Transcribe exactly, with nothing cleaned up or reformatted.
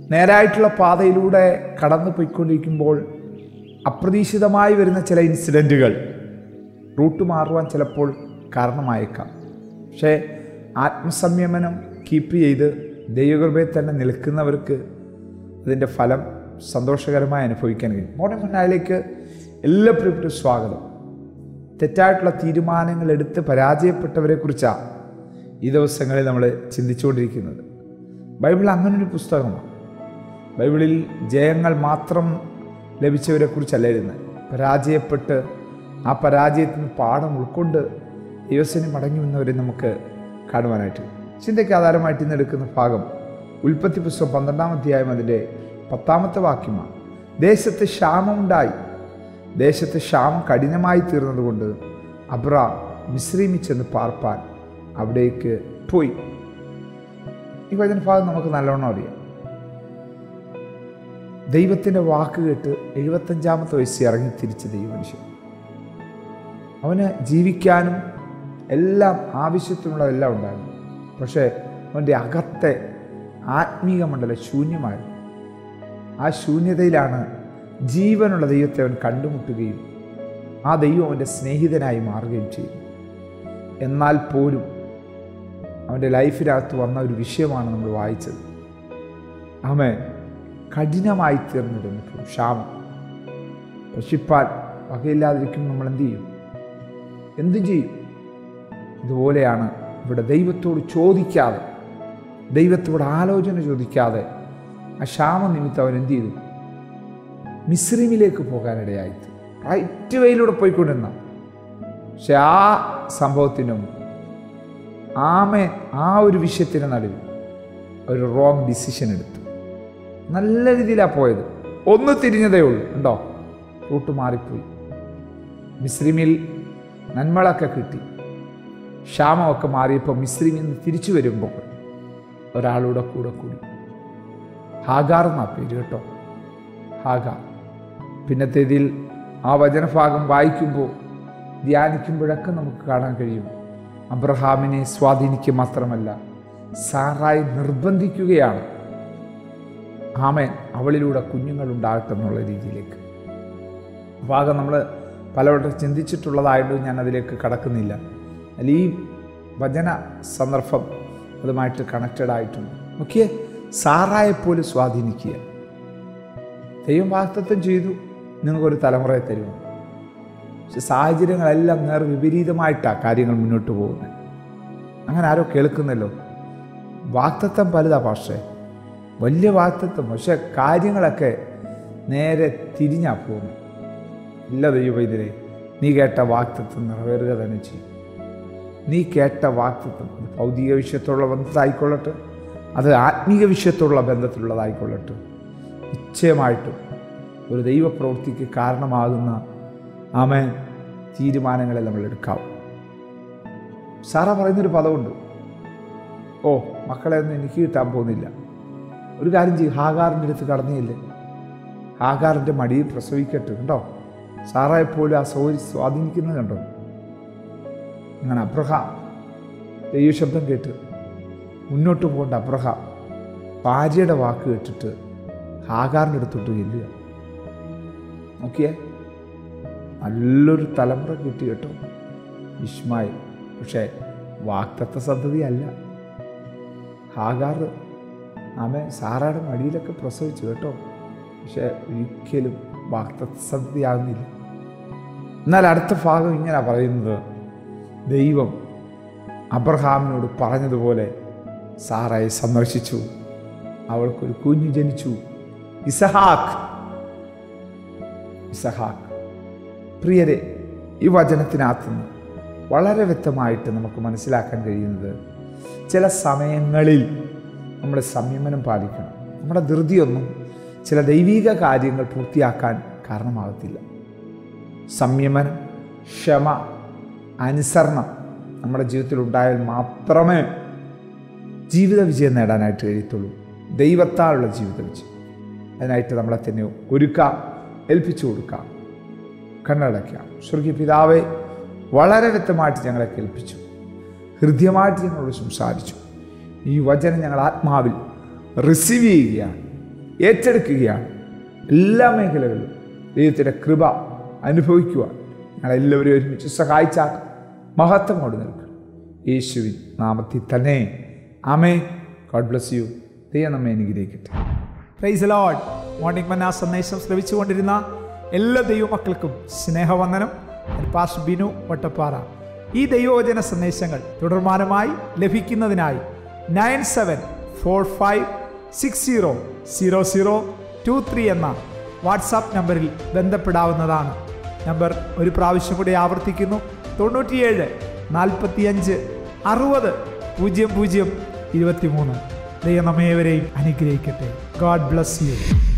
നേരായിട്ടുള്ള പാതയിലൂടെ കടന്നു പോയിക്കൊണ്ടിരിക്കുമ്പോൾ അപ്രതീക്ഷിതമായി വരുന്ന ചില ഇൻസിഡൻറ്റുകൾ റൂട്ട് മാറുവാൻ ചിലപ്പോൾ കാരണമായേക്കാം. പക്ഷേ ആത്മസംയമനം കീപ്പ് ചെയ്ത് ദൈവകൃപയിൽ തന്നെ നിൽക്കുന്നവർക്ക് അതിൻ്റെ ഫലം സന്തോഷകരമായി അനുഭവിക്കാൻ കഴിയും. മോർണിംഗ് മന്നായിലേക്ക് എല്ലാ പ്രിയപ്പെട്ട സ്വാഗതം. തെറ്റായിട്ടുള്ള തീരുമാനങ്ങൾ എടുത്ത് പരാജയപ്പെട്ടവരെ കുറിച്ചാണ് ഈ ദിവസങ്ങളിൽ നമ്മൾ ചിന്തിച്ചുകൊണ്ടിരിക്കുന്നത്. ബൈബിൾ അങ്ങനൊരു പുസ്തകമാണ്. ബൈബിളിൽ ജയങ്ങൾ മാത്രം ലഭിച്ചവരെ കുറിച്ചല്ല ഇരുന്ന് പരാജയപ്പെട്ട് ആ പരാജയത്തിന് പാഠം ഉൾക്കൊണ്ട് ദൈവസേന മടങ്ങി വന്നവരെ നമുക്ക് കാണുവാനായിട്ട്. ചിന്തയ്ക്ക് ആധാരമായിട്ട് ഇന്ന് എടുക്കുന്ന ഭാഗം ഉൽപ്പത്തി പുസ്തകം പന്ത്രണ്ടാം അധ്യായം അതിൻ്റെ പത്താമത്തെ വാക്യമാണ്. ദേശത്ത് ക്ഷാമമുണ്ടായി. ദേശത്ത് ക്ഷാമം കഠിനമായി തീർന്നതുകൊണ്ട് അബ്രാം മിസ്രയീമിൽ ചെന്ന് പാർപ്പാൻ അവിടേക്ക് പോയി. ഈ വചനഭാഗം നമുക്ക് നല്ലോണം അറിയാം. ദൈവത്തിൻ്റെ വാക്ക് കേട്ട് എഴുപത്തഞ്ചാമത്തെ വയസ്സിൽ ഇറങ്ങി തിരിച്ച ദൈവമനുഷ്യൻ. അവന് ജീവിക്കാനും എല്ലാം ആവശ്യത്തിനുള്ളതെല്ലാം ഉണ്ടായിരുന്നു. പക്ഷേ അവൻ്റെ അകത്തെ ആത്മീക മണ്ഡലം ശൂന്യമായിരുന്നു. ആ ശൂന്യതയിലാണ് ജീവനുള്ള ദൈവത്തെ അവൻ കണ്ടുമുട്ടുകയും ആ ദൈവം അവൻ്റെ സ്നേഹിതനായി മാറുകയും ചെയ്തു. എന്നാൽ പോലും അവൻ്റെ ലൈഫിനകത്ത് വന്ന ഒരു വിഷയമാണ് നമ്മൾ വായിച്ചത്. ആമേൻ. കഠിനമായി തീർന്നിരുന്നു ക്ഷാമം. ഭക്ഷിപ്പാൻ വകയില്ലാതിരിക്കും നമ്മൾ എന്തു ചെയ്യും? എന്തു ചെയ്യും? ഇതുപോലെയാണ് ഇവിടെ ദൈവത്തോട് ചോദിക്കാതെ, ദൈവത്തോട് ആലോചന ചോദിക്കാതെ ആ ക്ഷാമനിമിത്തം അവൻ എന്തു ചെയ്തു? മിസ്രയീമിലേക്ക് പോകാനിടയായി. റൈറ്റ് വേയിലൂടെ പോയിക്കൊണ്ടിരുന്ന. പക്ഷെ ആ സംഭവത്തിനും ആമേൻ ആ ഒരു വിഷയത്തിന് നടുവിൽ ഒരു റോങ് ഡിസിഷൻ എടുത്തു. നല്ല രീതിയിലാണ് പോയത്. ഒന്ന് തിരിഞ്ഞതേ ഉള്ളൂ. ഉണ്ടോ? റൂട്ട് മാറിപ്പോയി. മിസ്രയീമിൽ നന്മകളൊക്കെ കിട്ടി. ക്ഷാമമൊക്കെ മാറിയപ്പോൾ മിസ്രയീമിൽ നിന്ന് തിരിച്ചു വരുമ്പോൾ ഒരാളുടെ കൂടെ കൂടി. ഹാഗാർ എന്നാ പേര് കേട്ടോ, ഹാഗാർ. പിന്നത്തേതിൽ ആ വചനഭാഗം വായിക്കുമ്പോൾ ധ്യാനിക്കുമ്പോഴൊക്കെ നമുക്ക് കാണാൻ കഴിയും അബ്രഹാമിനെ സ്വാധീനിക്കുക മാത്രമല്ല സാറായി നിർബന്ധിക്കുകയാണ്. ആമേൻ. അവളിലൂടെ കുഞ്ഞുങ്ങൾ ഉണ്ടാകട്ടെ എന്നുള്ള രീതിയിലേക്ക്. ഭാഗം നമ്മൾ പലവട്ടം ചിന്തിച്ചിട്ടുള്ളതായിട്ട് ഞാൻ അതിലേക്ക് കടക്കുന്നില്ല. അതിൽ ഈ വചന സന്ദർഭം അതുമായിട്ട് കണക്റ്റഡ് ആയിട്ടുണ്ട്. നോക്കിയേ, സാറായെപ്പോലും സ്വാധീനിക്കുക. ദൈവം വാഗ്ദത്തം ചെയ്തു നിങ്ങൾക്കൊരു തലമുറയെ തരുമെന്ന്. പക്ഷെ സാഹചര്യങ്ങളെല്ലാം നേർ വിപരീതമായിട്ടാണ് കാര്യങ്ങൾ മുന്നോട്ട് പോകുന്നത്. അങ്ങനെ ആരോ കേൾക്കുന്നല്ലോ. വാഗ്ദത്തം പലതാ പക്ഷേ, വലിയ വാഗ്ദത്തം. പക്ഷെ കാര്യങ്ങളൊക്കെ നേരെ തിരിഞ്ഞാ പോകുന്നു. ഇല്ല ദൈവവൈദ്യരെ, നീ കേട്ട വാഗ്ദത്തം നിറവേറുക തന്നെ ചെയ്യും. നീ കേട്ട വാഗ്ദത്തം അത് ഭൗതിക വിഷയത്തോടുള്ള ബന്ധത്തായിക്കൊള്ളട്ടെ, അത് ആത്മീക വിഷയത്തോടുള്ള ബന്ധത്തിലുള്ളതായിക്കൊള്ളട്ടെ, നിശ്ചയമായിട്ടും ഒരു ദൈവപ്രവൃത്തിക്ക് കാരണമാകുന്ന ആമേൻ തീരുമാനങ്ങളെ നമ്മൾ എടുക്കാവും. സാറ പറയുന്നൊരു പദമുണ്ട്, ഓ മക്കളെ ഒന്നും എനിക്ക് കിട്ടാൻ പോകുന്നില്ല. ഒരു കാര്യം ചെയ്യും, ഹാഗാറിൻ്റെ അടുത്ത് കടന്നില്ലേ, ഹാഗാറിൻ്റെ മടിയിൽ പ്രസവിക്കട്ടെ. കണ്ടോ? സാറായെപ്പോലും ആ സൗരി സ്വാധീനിക്കുന്നത് കണ്ടോ? അങ്ങനെ അബ്രഹാം ദൈവശബ്ദം കേട്ട് മുന്നോട്ട് പോകേണ്ട അബ്രഹാം ഭാര്യയുടെ വാക്ക് കേട്ടിട്ട് ഹാഗാറിൻ്റെ അടുത്തോട്ട് ചെല്ലുക. നോക്കിയേ, നല്ലൊരു തലമുറ കിട്ടി കേട്ടോ, ഇസ്മായിൽ. പക്ഷേ വാഗ്ദത്ത സന്തതിയല്ല. ഹാഗാർ ആമേ സാറയുടെ മടിയിലൊക്കെ പ്രസവിച്ചു കേട്ടോ, പക്ഷെ ഒരിക്കലും വാഗ്ദത്ത സന്തതിയാകുന്നില്ല. എന്നാൽ അടുത്ത ഭാഗം ഇങ്ങനെ പറയുന്നത്, ദൈവം അബ്രഹാമിനോട് പറഞ്ഞതുപോലെ സാറയെ സന്ദർശിച്ചു. അവൾക്കൊരു കുഞ്ഞു ജനിച്ചു, ഇസഹാക്ക്. ഇസഹാക്ക്. പ്രിയരെ, ഈ വചനത്തിനകത്തുനിന്ന് വളരെ വ്യക്തമായിട്ട് നമുക്ക് മനസ്സിലാക്കാൻ കഴിയുന്നത്, ചില സമയങ്ങളിൽ നമ്മൾ സംയമനം പാലിക്കണം. നമ്മുടെ ധൃതിയൊന്നും ചില ദൈവിക കാര്യങ്ങൾ പൂർത്തിയാക്കാൻ കാരണമാകത്തില്ല. സംയമനം, ക്ഷമ, അനുസരണം നമ്മുടെ ജീവിതത്തിൽ ഉണ്ടായാൽ മാത്രമേ ജീവിത വിജയം നേടാനായിട്ട് കഴിയത്തുള്ളൂ. ദൈവത്താലുള്ള ജീവിത വിജയം. അതിനായിട്ട് നമ്മളെ തന്നെ ഒരുക്കാം, ഏൽപ്പിച്ചു കൊടുക്കാം, കണ്ണടയ്ക്കാം. സ്വർഗീയ പിതാവേ, വളരെ വ്യക്തമായിട്ട് ഞങ്ങളെ കേൾപ്പിച്ചു, ഹൃദ്യമായിട്ട് ഞങ്ങളോട് സംസാരിച്ചു. ഈ വചനം ഞങ്ങൾ ആത്മാവിൽ റിസീവ് ചെയ്യുകയാണ്. ഏറ്റെടുക്കുകയാണ്. എല്ലാ മേഖലകളിലും ദൈവത്തിൻ്റെ കൃപ അനുഭവിക്കുവാൻ ഞങ്ങളെല്ലാവരും ഒരുമിച്ച് സഹായിച്ചാൽ മഹത്വമോട് നിൽക്കും. യേശുവിൻ നാമത്തിൽ തന്നെ ആമേൻ. God bless U. ദൈവം നമ്മെ അനുഗ്രഹിക്കട്ടെ. Praise the Lord. മോർണിംഗ് മന്ന സന്ദേശം ശ്രവിച്ചുകൊണ്ടിരുന്ന എല്ലാ ദൈവമക്കൾക്കും സ്നേഹവന്ദനം. പാസ്റ്റർ ബിനു വട്ടപ്പാറ. ഈ ദൈവവചന സന്ദേശങ്ങൾ തുടർമാനമായി ലഭിക്കുന്നതിനായി nine seven four five six zero zero zero two three എന്ന വാട്സാപ്പ് നമ്പറിൽ ബന്ധപ്പെടാവുന്നതാണ്. നമ്പർ ഒരു പ്രാവശ്യം കൂടി ആവർത്തിക്കുന്നു: തൊണ്ണൂറ്റിയേഴ് നാൽപ്പത്തിയഞ്ച് അറുപത് പൂജ്യം പൂജ്യം ഇരുപത്തി മൂന്ന്. ദൈവം നമ്മേവരെയും അനുഗ്രഹിക്കട്ടെ. God bless U.